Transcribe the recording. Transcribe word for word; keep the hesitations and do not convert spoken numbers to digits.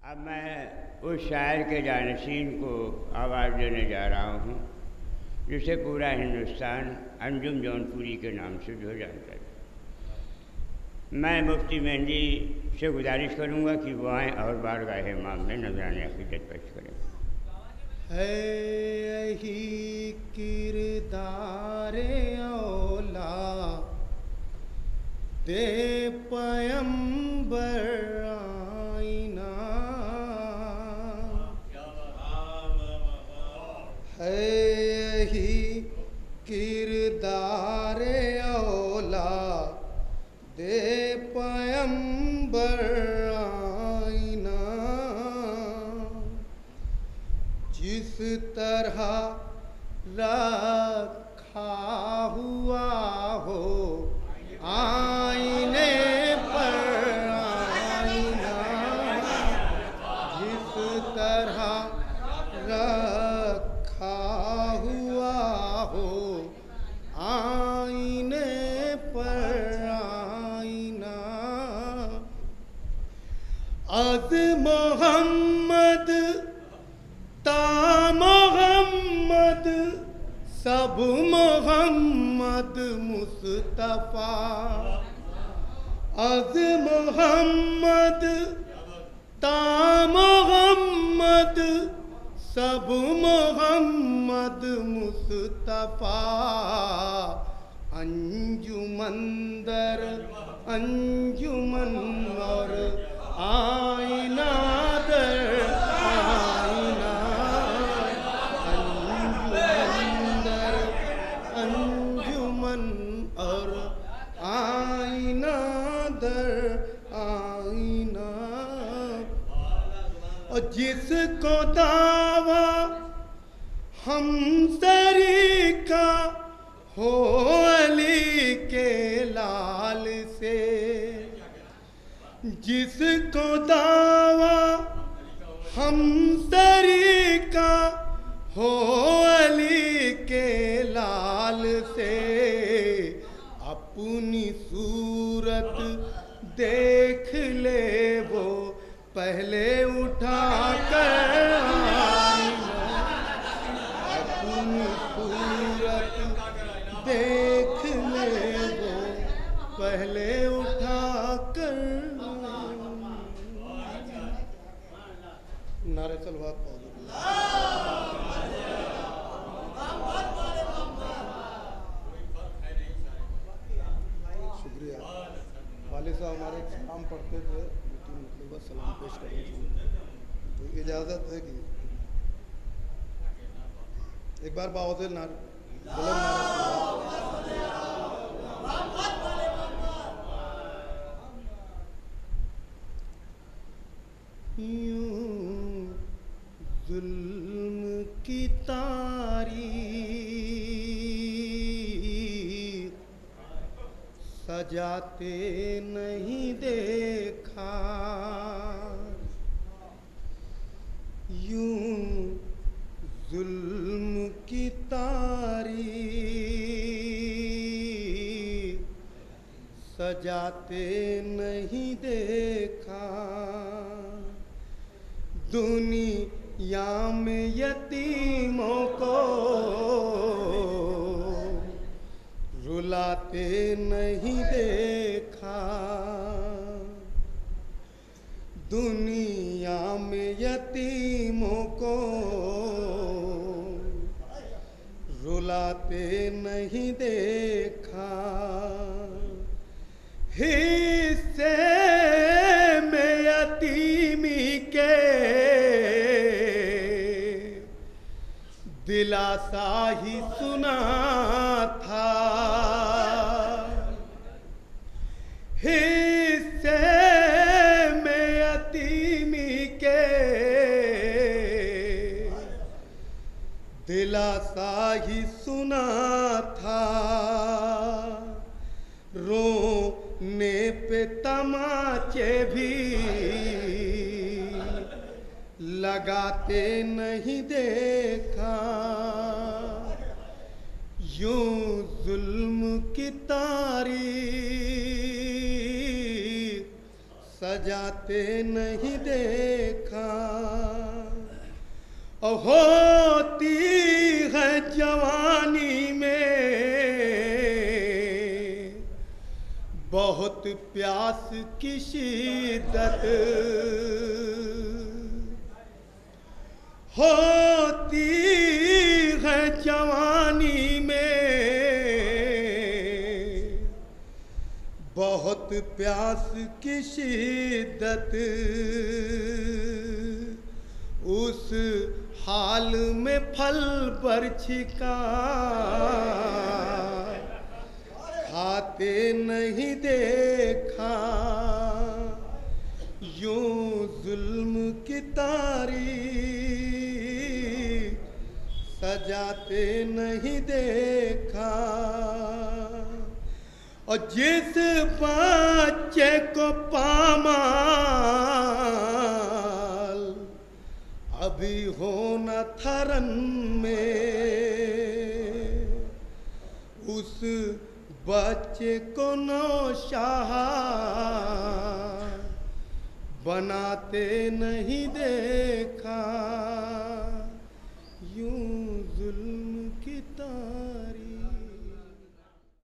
अब मैं उस शायर के जानशीन को आवाज़ देने जा रहा हूँ जिसे पूरा हिंदुस्तान अंजुम जौनपुरी के नाम से जो जानता है। मैं मुफ्ती मेहंदी से गुजारिश करूँगा कि वो आएँ और बारगाह इमाम में नजराने अक़ीदत पेश करें। है यही किरदारे औला दे पयंबर आईना, है यही किरदारे औला दे पयंबर आईना, जिस तरह रखा हुआ हो आईने पर आईना, जिस तरह रखा हुआ हो आईने पर आईना, अज़ मोहम्मद ता मोहम्मद सब मोहम्मद मुस्तफा, अज़ मोहम्मद ता मोहम्मद सब मोहम्मद मुस्तफा, अंजुमंदर अंजुमन और आईना दर आईना, अंजुमंदर अंजुमन और आईना दर आईना, और जिसको दावा हम तरीका हो अली के लाल से, जिसको दावा हम तरीका हो अली के लाल से, अपनी सूरत देख ले वो पहले उठा कर आईना, अपनी सूरत देख ले वो पहले उठा कर। नारे सलवात शुक्रिया। वाले साहब हमारे सलाम पढ़ते थे, लेकिन मतलब सलाम पेश करने की तो इजाज़त है कि एक बार बावज़िल नारे बुलंद नारे यूं जुल्म की तारीख सजाते नहीं देखा, यूं जुल्म की तारीख सजाते नहीं देखा, दुनिया में यतीमों को रुलाते नहीं देखा, दुनिया में यतीमों को रुलाते नहीं देखा, हिस्से में यतीमी के दिलासा ही सुना था, हिस्से में यतीमी के दिलासा ही सुना था, रोने पे तमाचे भी लगाते नहीं देखा, यूं जुल्म की तारीख सजाते नहीं देखा, होती है जवानी में बहुत प्यास की शिद्दत, होती है जवानी में बहुत प्यास की शिद्दत, उस हाल में फल बरछी का खाते नहीं देखा, यूं जुल्म की तारीख सजाते नहीं देखा। और जिस बच्चे को पामाल अभी होना थरन में, उस बच्चे को नौशाह बनाते नहीं देखा।